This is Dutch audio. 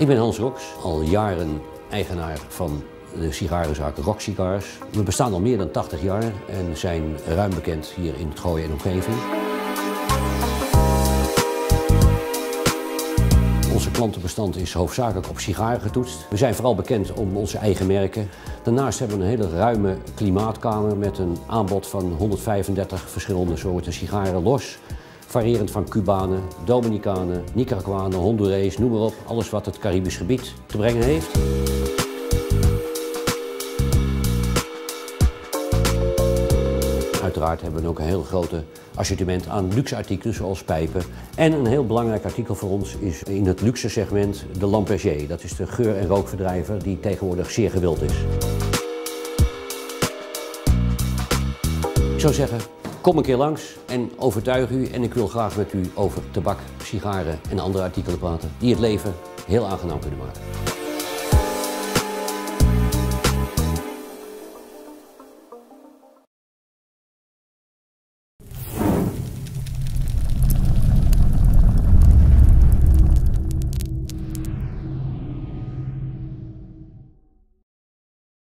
Ik ben Hans Rox, al jaren eigenaar van de sigarenzaak Rox Cigars. We bestaan al meer dan 80 jaar en zijn ruim bekend hier in het Gooi en omgeving. Onze klantenbestand is hoofdzakelijk op sigaren getoetst. We zijn vooral bekend om onze eigen merken. Daarnaast hebben we een hele ruime klimaatkamer met een aanbod van 135 verschillende soorten sigaren los. Variërend van Cubanen, Dominicanen, Nicaraguanen, Hondurees, noem maar op. Alles wat het Caribisch gebied te brengen heeft. Uiteraard hebben we ook een heel groot assortiment aan luxe artikelen zoals pijpen. En een heel belangrijk artikel voor ons is in het luxe segment de Lampergier. Dat is de geur- en rookverdrijver die tegenwoordig zeer gewild is. Ik zou zeggen, kom een keer langs en overtuig u. En ik wil graag met u over tabak, sigaren en andere artikelen praten die het leven heel aangenaam kunnen maken.